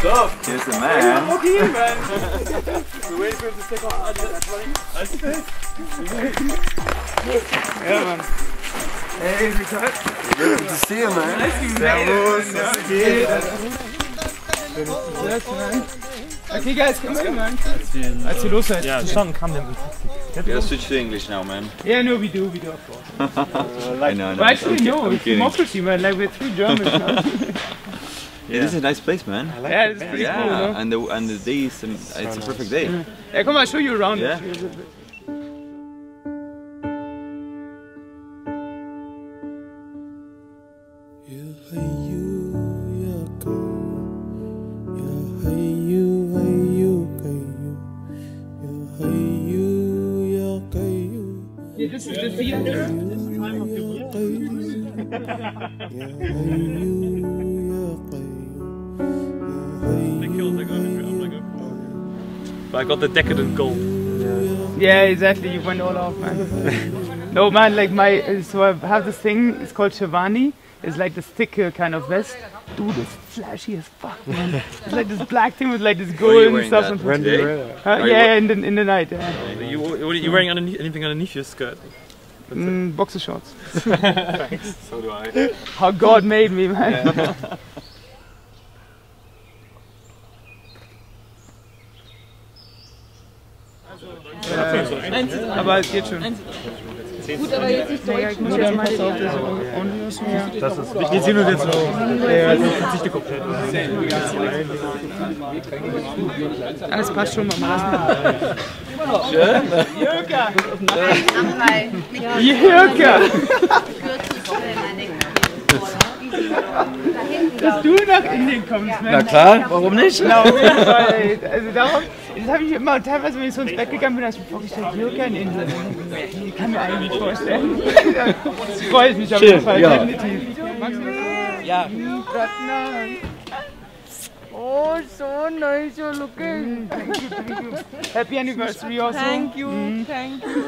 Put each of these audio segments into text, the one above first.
stuff. Here's the man. Okay, man. We're waiting for him to stick on. That's running. Yeah, man. Hey, Richard. Good to see you, man. Nice to meet you. Servus. Man. Okay, guys, come in, man. Als ihr los seid. Ja, schon kam der mit Taxi. We gotta switch to English now, man. Yeah, no, we do, of course. I know. But actually, no, I'm it's kidding. democracy, man. Like, we're three Germans now. Yeah, this is a nice place, man. Yeah, it's pretty cool, no? and the day is it's a perfect day. Yeah, come on, I'll show you around. Yeah. Yeah, this is the theater. But I got the decadent gold. Yeah, exactly. You went all off, man. No, man. Like so I have this thing. It's called Shivani. It's like this thicker kind of vest. Dude, it's flashy as fuck, man. It's like this black thing with like this gold and stuff. When do you wear that? Yeah, in the night. Yeah. Are you wearing anything underneath your skirt? Boxer shorts. Thanks. So do I. How God made me, man. Yeah. Aber es geht schon. Gut, aber jetzt nicht Deutsch. Ich muss jetzt mal auf das Onlyos mehr. Das ist wichtig. Wir ziehen uns jetzt noch. Ja, das verzichte komplett. Alles passt schon, Mama. Schön. Jürka! Jürka! Jürka! Dass du nach Indien kommst, Mensch. Na klar, warum nicht? Genau, auf jeden Fall, ey. Also darum, das habe ich immer, teilweise wenn ich so ins Bett gegangen bin, habe ich mir vorgestellt, Jürka in Indien. Ich kann mir eigentlich nicht vorstellen. Das freut mich auf jeden Fall, ja. definitiv. Ja. Oh, so nice you're looking. Thank you, thank you. Happy anniversary also. Thank you, thank you.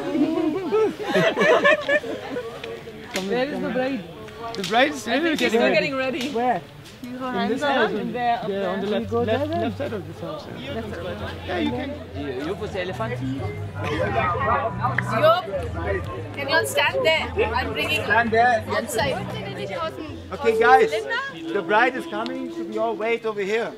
Where is the bride? The bride is still getting ready. Where? In this house? In there, up Yeah, on the left side of this house. Left side. Yeah, you can. Jupp was the elephant. Jupp, can you stand there? I'm bringing Stand there. one side. Okay, guys, the bride is coming. Should we all wait over here?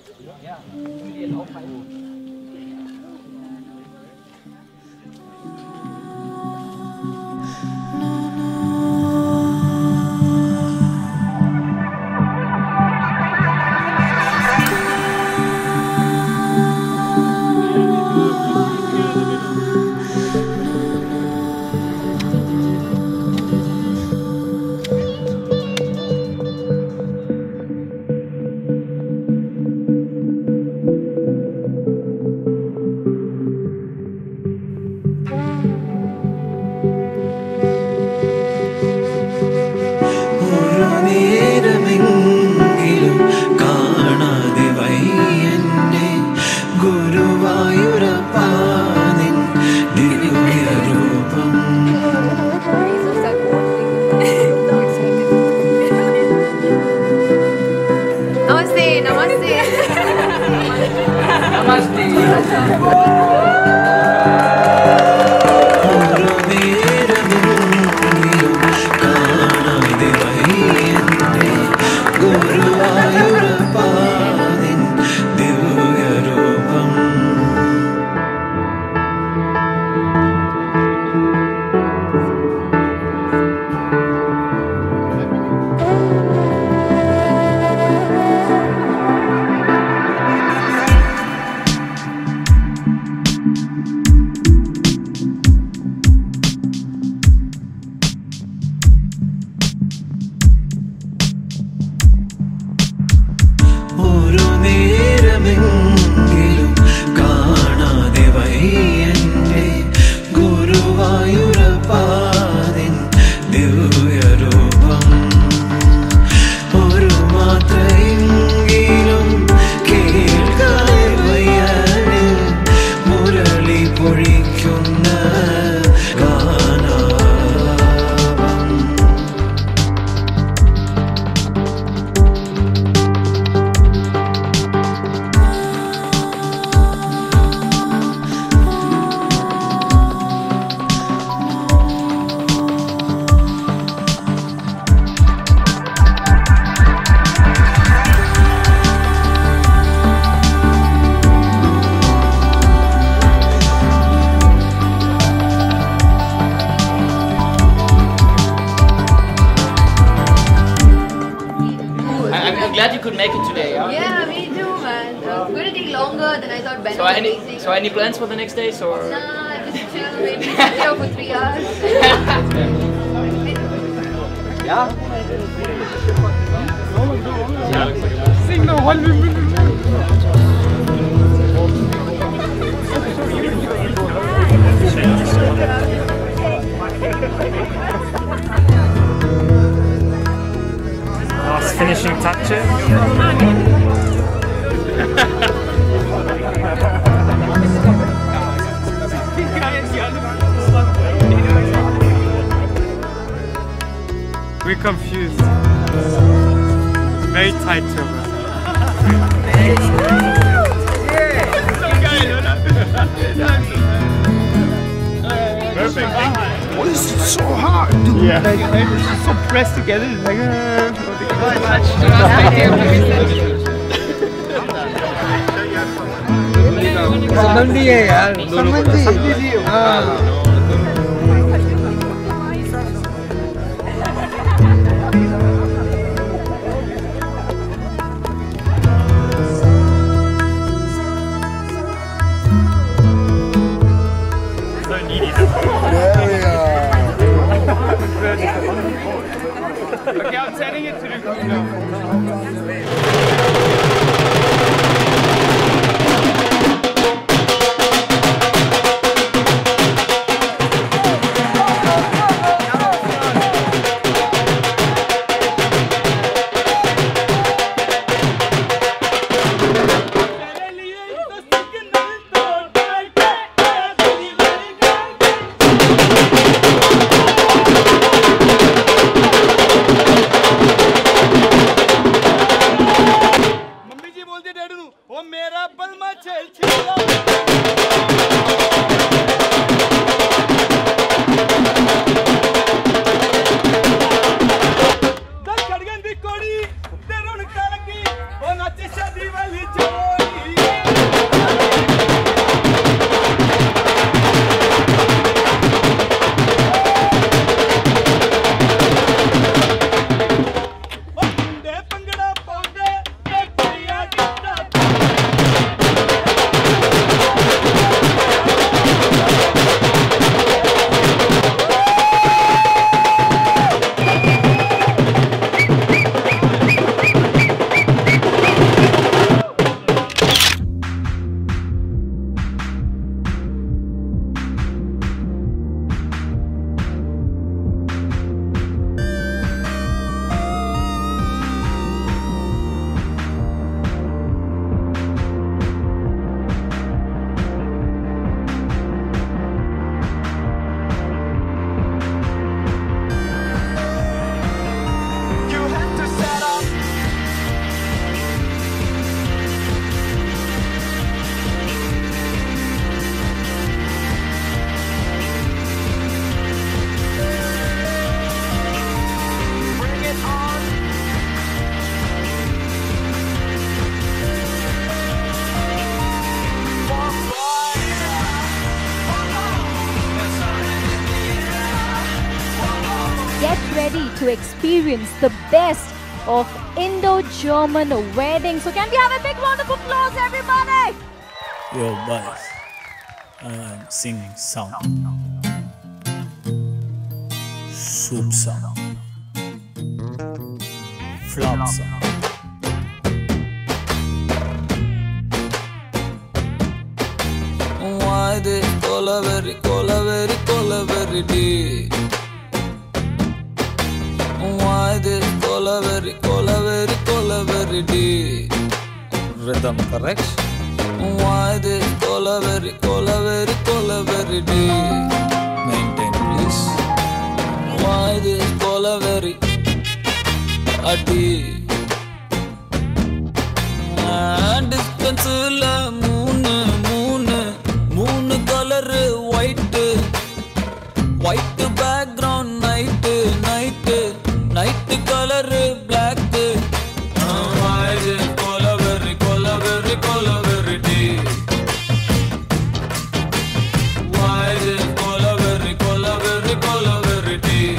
going to take longer than I thought Ben So was any racing. so any plans for the next days or? Nah, just chill, maybe sit here for 3 hours. Sing the whole Last finishing touches. We're confused. Very tight turbo. Perfect. Oh, this is so hard, dude. Yeah. Like, it's just so pressed together. It's like, संबंधी है यार संबंधी हाँ okay, I'm sending it to the group now. To experience the best of Indo-German wedding. So can we have a big round of applause, everybody? Yo, boys, sing sound, soup sound, flop sound. Why they cola very deep? Why this cola very deep? Rhythm correct? Why this cola very deep? Maintain please. Why this cola very deep? And distance la moon color white background night color black. Why is cola very deep? Why is cola very deep?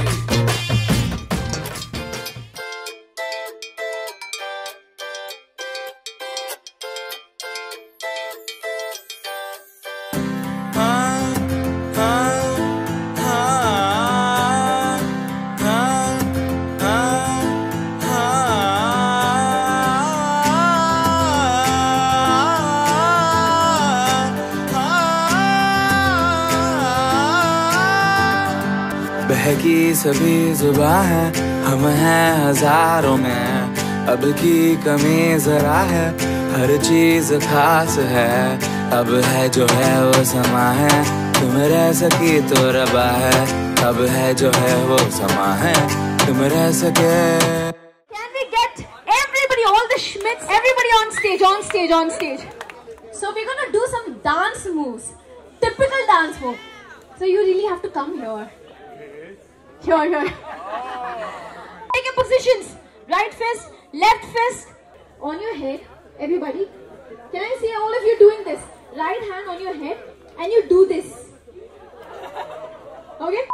बहकी सभी जुबां है, हम हैं हजारों में, अब की कमी जरा है, हर चीज खास है, अब है जो है वो समा है, तुम रह सकी तो रबा है, अब है जो है वो समा है, तुम रह सके. Can we get everybody, all the Schmitts, everybody on stage, on stage, on stage. So we're gonna do some dance moves, typical dance move. So you really have to come here. Here. Take your positions. Right fist, left fist on your head. Everybody, can I see all of you doing this? Right hand on your head, and you do this. Okay?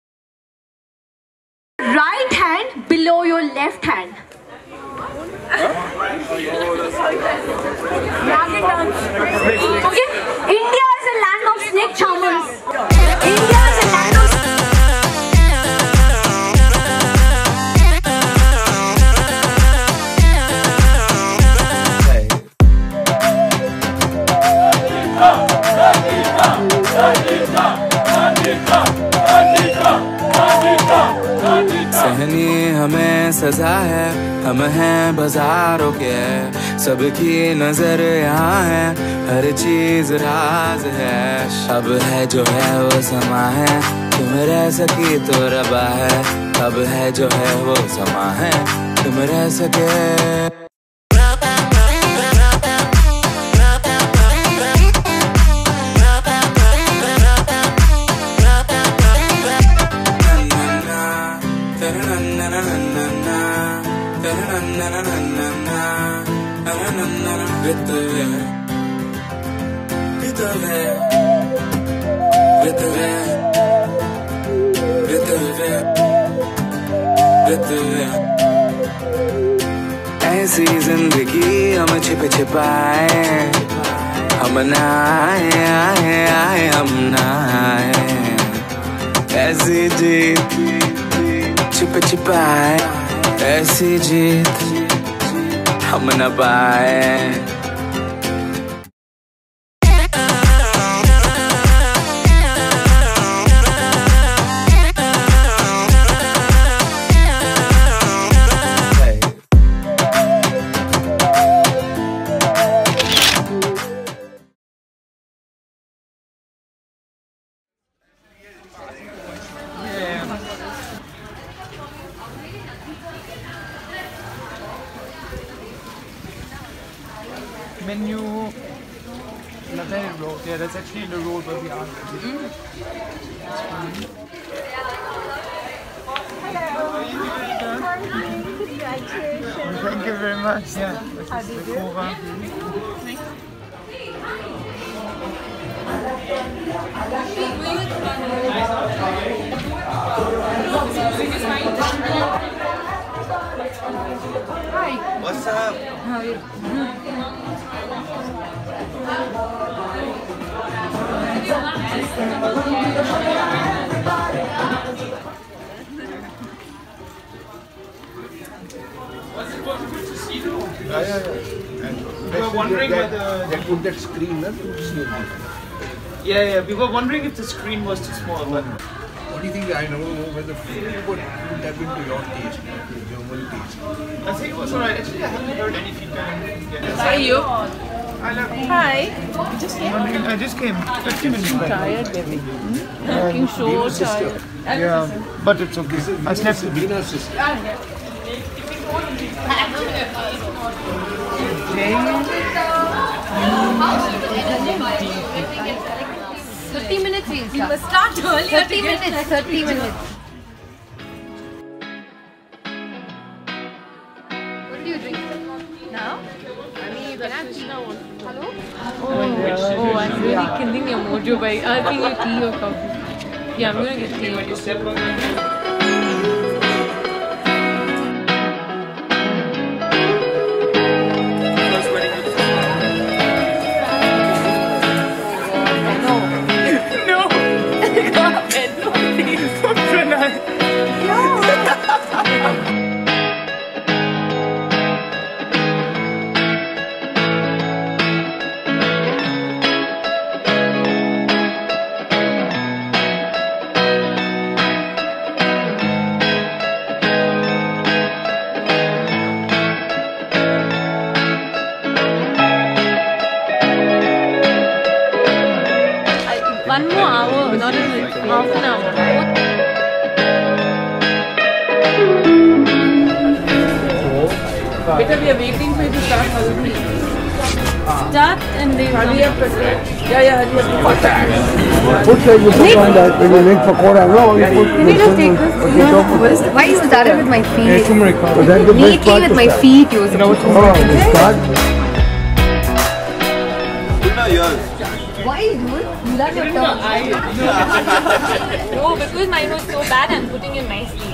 Right hand below your left hand. Okay? India is a land of snake charmers. India is a land of Sahni हमें सजा है, हम हैं बाजारों के, सबकी नजर यहाँ है, हर चीज राज है, अब है जो है वो समा है, तुम रह सकी तो रबा है, अब है जो है वो समा है, तुम रह सके. ऐसी जिंदगी हम छिप छिपाए, हम ना आए, हम ना आए, ऐसी जीत छिप छिपाए, ऐसी जीत हम न पाए. Menu, Narrate road. Yeah, that's actually the road where we are. Thank you very much. Yeah, this is the Kova. Hi. What's up? How are you? We were wondering whether they put that screen to see it. Yeah. We were wondering if the screen was too small, but What do you think? I don't know whether food would tap into your taste, your German taste. I think it was alright. Actually, I haven't heard any feedback. Yeah. How are you? Hi. I just came 50 minutes back. Tired, baby. Looking so tired. Yeah, but it's okay. I slept with Dina's sister. 30 minutes means You must start earlier. 30 minutes, 30 minutes. What do you drink now? Hello? Oh, I'm really killing your mojo by asking you tea or coffee. Yeah, I'm gonna get tea or coffee. 1 more hour, not even half an hour. Beta, we are waiting for you to start Haldi. Start and they Hurry up. Yeah, hurry up. Put you put on that when you link for quarter. No, you put. Can you just take this? Why you started with my feet? Neatly with my feet, you supposed to. Start. Why, dude? You love your tongue. No, because mine was so bad, I'm putting it nicely.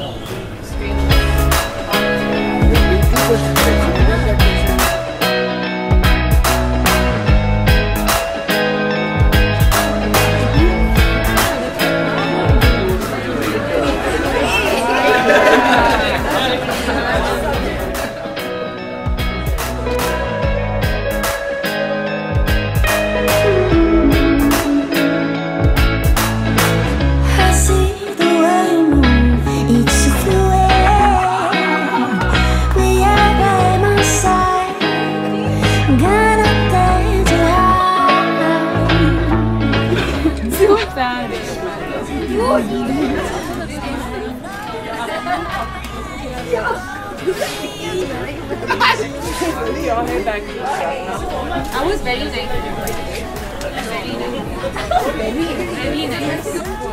I was very nice. Very nice.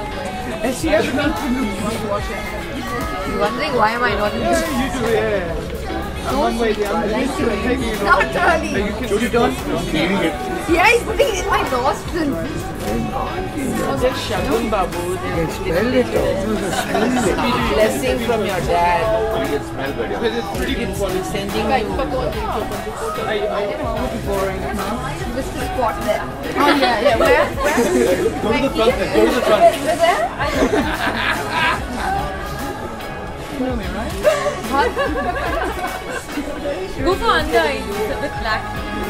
You're wondering why am I not in this? You do, yeah. I'm one way, I'm taking it Not early. You don't? Yeah, he's putting it in my nostril. Just Shagun Babu. Smell it. Blessing from your dad. Because it's pretty good. Sending you. I want to be boring. Just the spot there. Oh yeah. Where? Go to the front then. Go to the front. You know me, right? Go for under eyes with black.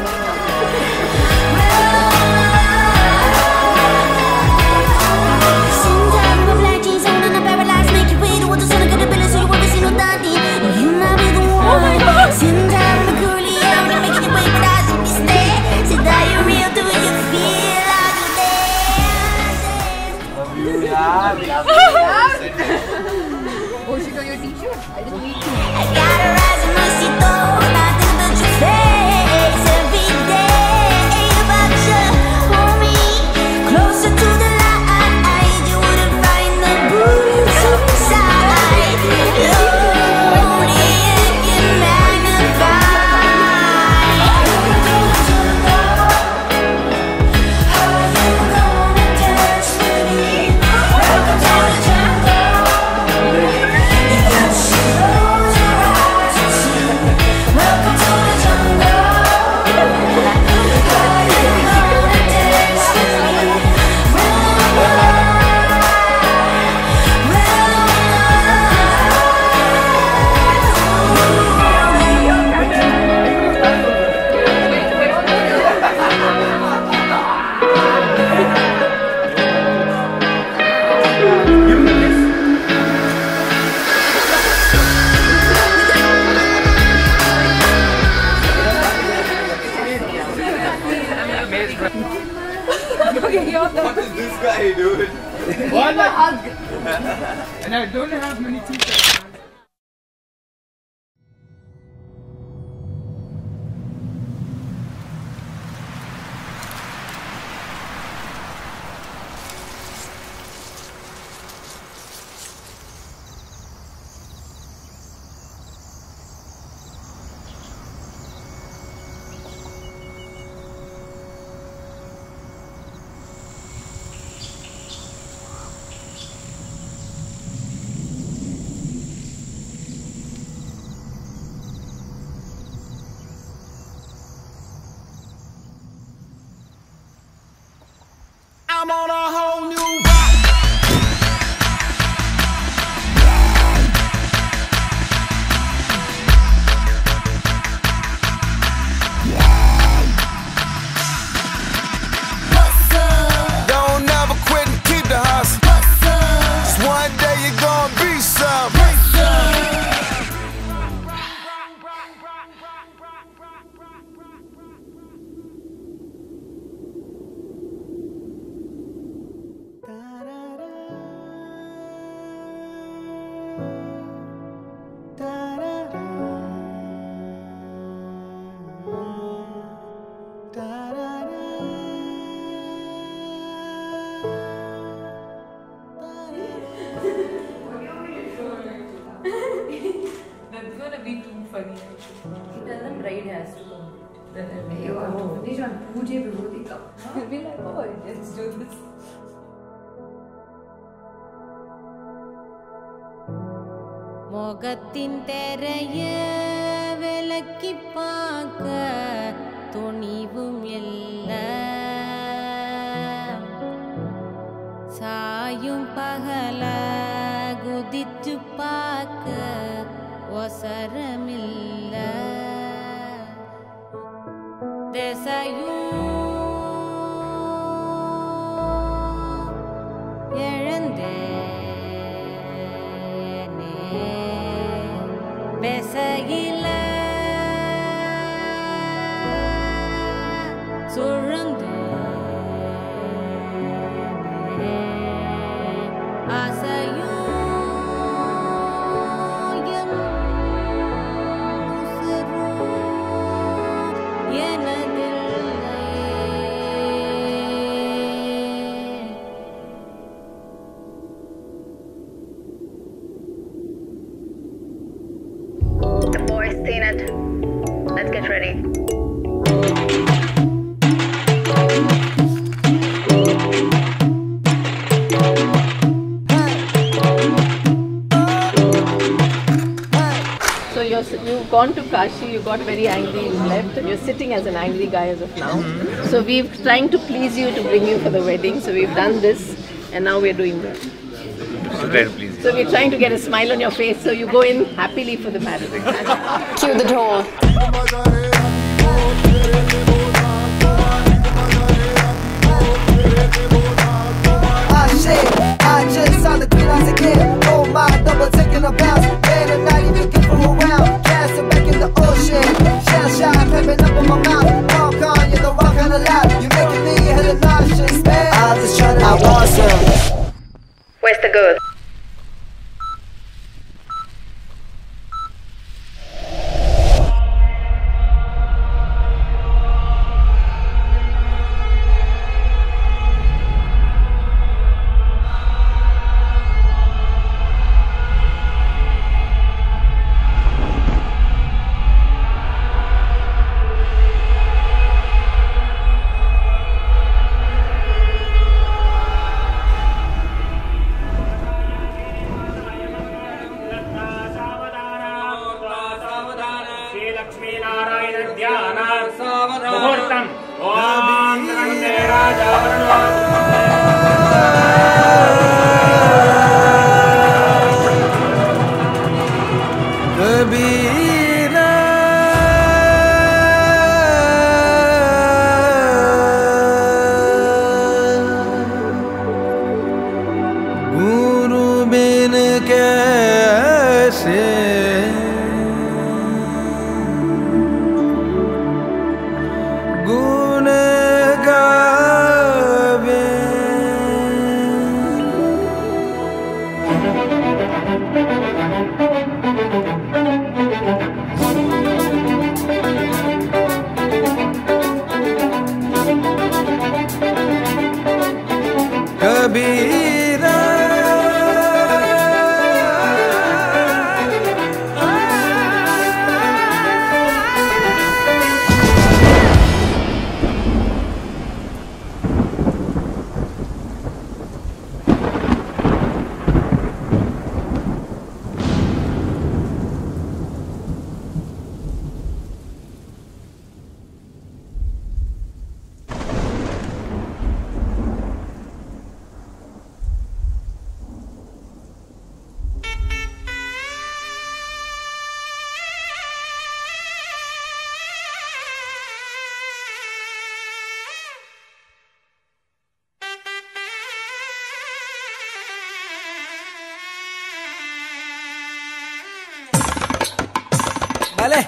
Oh, she got your t-shirt? I didn't need to. I gotta rise and mercy though, nothing but your face every day about you, homie. Closer to the light, you wouldn't find the boots inside. Only it can magnify. How you gonna dance with me? Welcome to the jungle. What is this guy doing? What? And I don't have many t-shirts. I'm on a whole new vibe. Don't never quit and keep the hustle. Just one day you're gonna be something. funny actually. Then the bride has to come. You are Nish on Puja Vibhutika. He'll be like, oh, let's do this. மோகத்தின் தெரைய விலக்கி பார்க்க துணிவும் இல்ல சாயும் பகல குதிச்சு பார்க்க ஒசரமில்ல திசையும் பெசையில சுழந்து ஆசையும் என் உசுரும் எனதில்லை. The boys seen it. Let's get ready. So you've gone to Kashi, you got very angry, you left, and you're sitting as an angry guy as of now. So we've trying to please you to bring you for the wedding. So we've done this, and now we're doing that. So we're trying to get a smile on your face, so you go in happily for the marriage. Cue the door. I just saw the green eyes again. Oh my, double taking a bounce. Man, I'm not even good for around. Cast it back in the ocean. Shell shot, clipping up on my mouth. Walk on, you're the wrong kind of loud. You're making me hella nauseous, man. I was just trying to I want some. Where's the girl? Vale.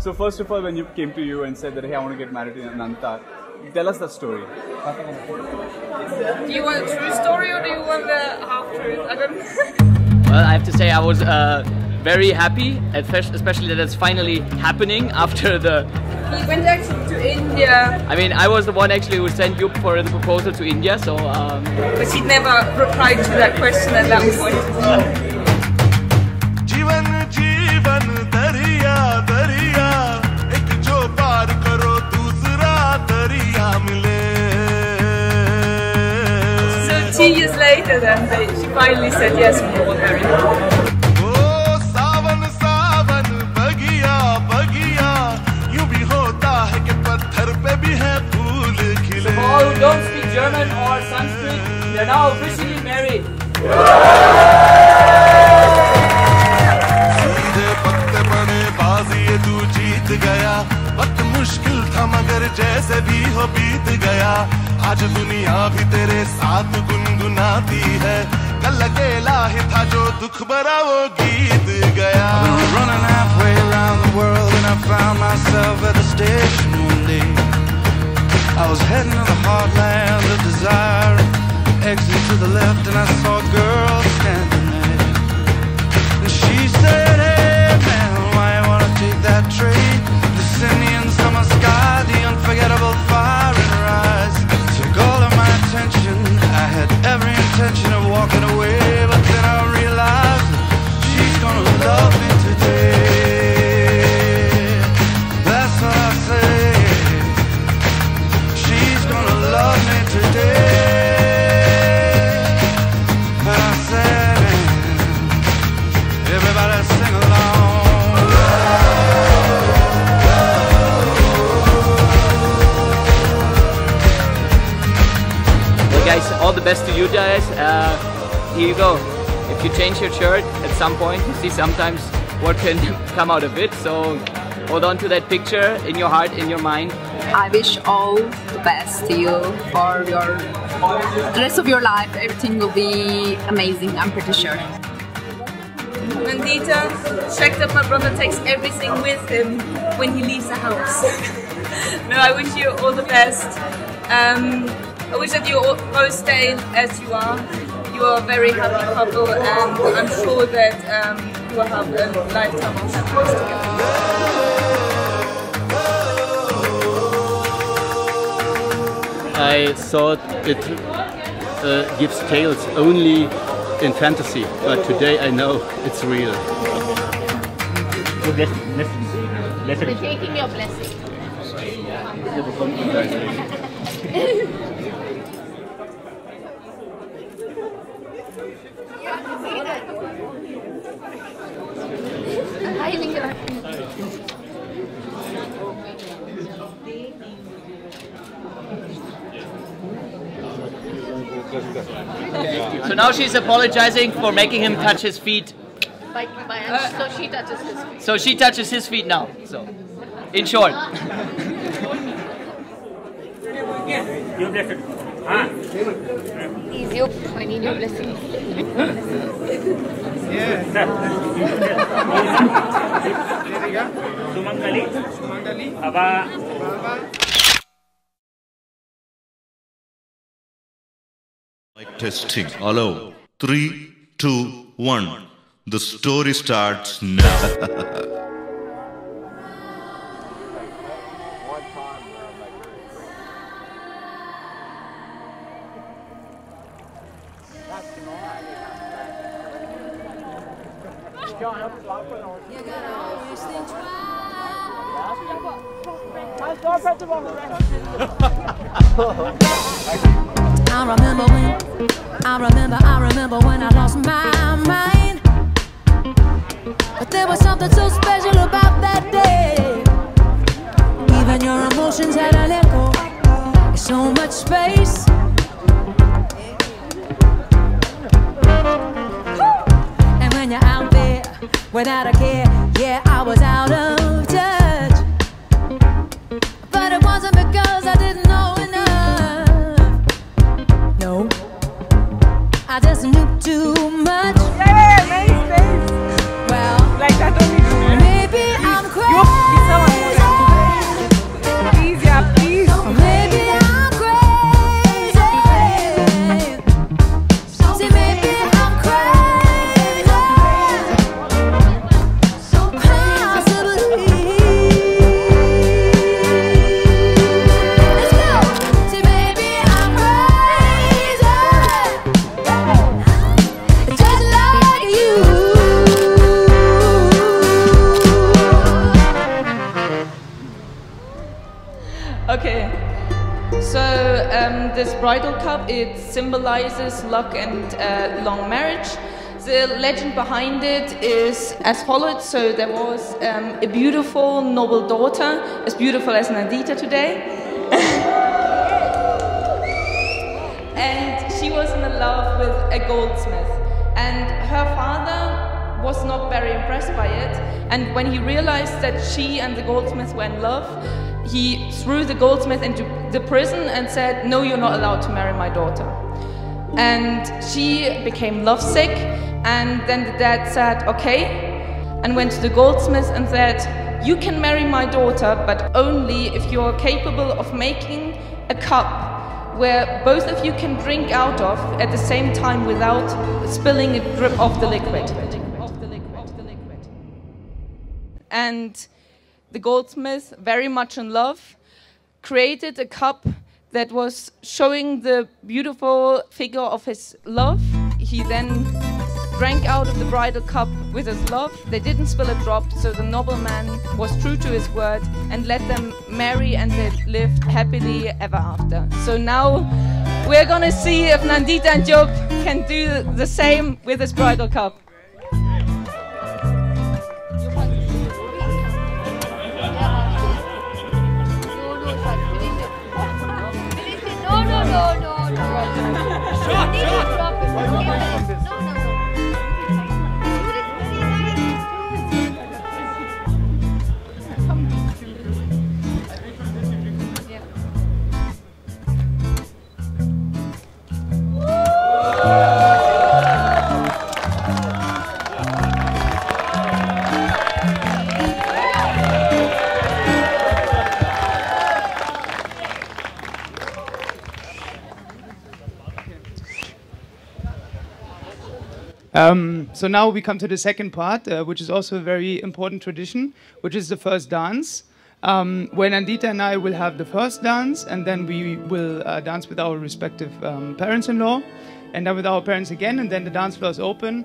So first of all, when you came to you and said that, hey, I want to get married to Nandita, tell us that story. Do you want a true story or do you want the half-truth? I don't Well, I have to say I was very happy, especially that it's finally happening after the... He went actually to India. I mean, I was the one actually who sent Jupp for the proposal to India, so... But he never replied to that question at that point. So 2 years later then, she finally said yes, we were married. For all who don't speak German or Sanskrit, they are now officially married. मुश्किल था मगर जैसे भी हो बीत गया आज दुनिया भी तेरे साथ गुनगुनाती है कल अकेला ही था जो दुख भरा वो गीत गया I've been running halfway around the world and I found myself at a station one day I was heading to the heartland of desire exit to the left and I saw a girl standing there and she said hey man why you wanna take that train Indian summer sky, the unforgettable fire in her eyes took all of my attention. I had every intention of walking away, but then I realized she's gonna love me today. That's what I say. She's gonna love me today. And I said, everybody sing along. Guys, all the best to you guys. Here you go. If you change your shirt at some point, you see sometimes what can come out of it. So hold on to that picture in your heart, in your mind. I wish all the best to you for the rest of your life. Everything will be amazing, I'm pretty sure. Nandita, check that my brother takes everything with him when he leaves the house. No, I wish you all the best. I wish that you both stay as you are. You are a very happy couple and I'm sure that you will have a lifetime of happiness together. I thought it gives tales only in fantasy, but today I know it's real. We're taking your blessing. So now she's apologizing for making him touch his feet. So she touches his feet. So she touches his feet now. So, in short. Your blessing. Please, Jupp, I need your blessing. Sumangali. Aba. Mic testing. Hello. 3, 2, 1. The story starts now. I remember when I lost my mind. But there was something so special about that day. Even your emotions had an echo, so much space. And when you're out there without a care, yeah, I was out of touch. But it wasn't because I didn't know enough. No, I just knew too much. Yeah, nice space. Well, like that only. maybe I'm crazy. Okay. So this bridal cup, it symbolizes luck and long marriage. The legend behind it is as follows. So there was a beautiful, noble daughter, as beautiful as Nandita today. And she was in love with a goldsmith. And her father was not very impressed by it. And when he realized that she and the goldsmith were in love, he threw the goldsmith into the prison and said, "No, you're not allowed to marry my daughter." And she became lovesick, and then the dad said, "Okay," and went to the goldsmith and said, "You can marry my daughter, but only if you're capable of making a cup where both of you can drink out of at the same time without spilling a drip of the liquid." And the goldsmith, very much in love, created a cup that was showing the beautiful figure of his love. He then drank out of the bridal cup with his love. They didn't spill a drop, so the nobleman was true to his word and let them marry, and they lived happily ever after. So now we're gonna see if Nandita and Jupp can do the same with this bridal cup. So now we come to the second part, which is also a very important tradition, which is the first dance. Where Nandita and I will have the first dance, and then we will dance with our respective parents-in-law, and then with our parents again, and then the dance floor is open.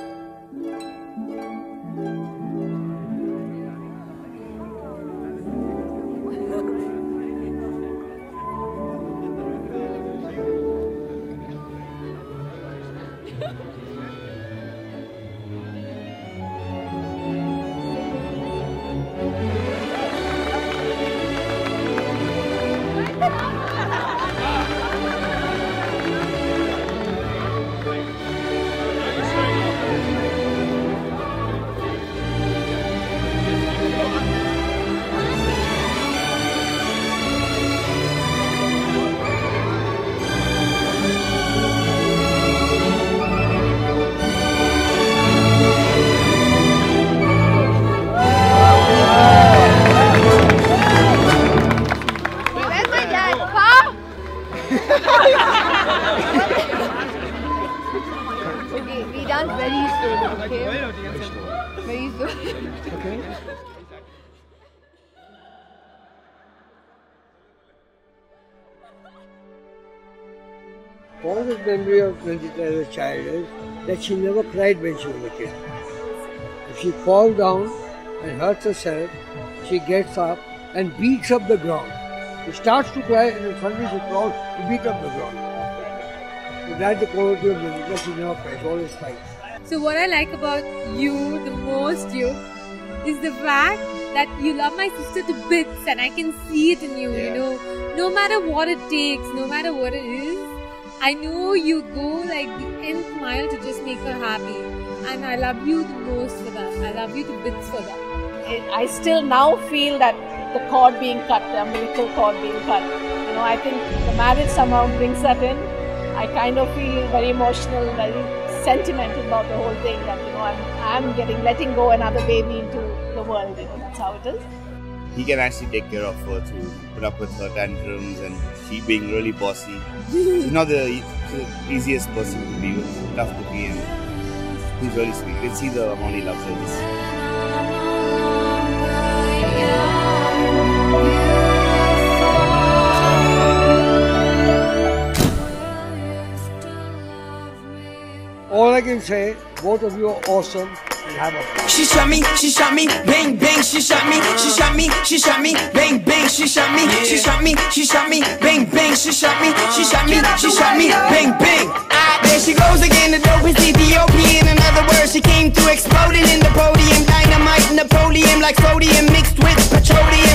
Okay, we done very slowly, okay? Very slowly. Okay. Fondest memory of Nandita as a child is that she never cried when she was a kid. If she falls down and hurts herself, she gets up and beats up the ground. She starts to cry and then suddenly she crawls to beat up the ground. So that's the quality of Nandita. She never cries, always fights. So what I like about you the most, you, is the fact that you love my sister to bits, and I can see it in you, you know. No matter what it takes, no matter what it is, I know you go like the nth mile to just make her happy. And I love you the most for that. I love you to bits for that. I still now feel that the cord being cut, the umbilical cord being cut. You know, I think the marriage somehow brings that in. I kind of feel very emotional, very sentimental about the whole thing, that, you know, I'm letting go another baby into the world, you know, that's how it is. He can actually take care of her, to put up with her tantrums, and she being really bossy. He's not the easiest person to be with, tough to be in. He's really sweet. You can see the amount he loves her. All I can say, both of you are awesome. She shot me, bang bang, she shot me, bang bang, she shot me, bang bang, she shot me, bang bang. There she goes again, the dope is Ethiopian. In other words, she came through exploding in the podium. Dynamite, Napoleon, like sodium mixed with petroleum.